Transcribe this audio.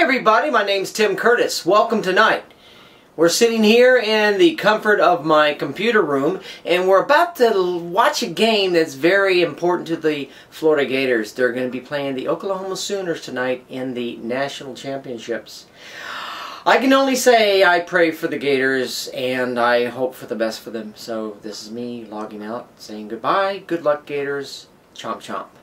everybody, my name's Tim Curtis. Welcome tonight. We're sitting here in the comfort of my computer room and we're about to watch a game that's very important to the Florida Gators. They're going to be playing the Oklahoma Sooners tonight in the national championships. I can only say I pray for the Gators and I hope for the best for them. So this is me logging out, saying goodbye, good luck Gators, chomp chomp.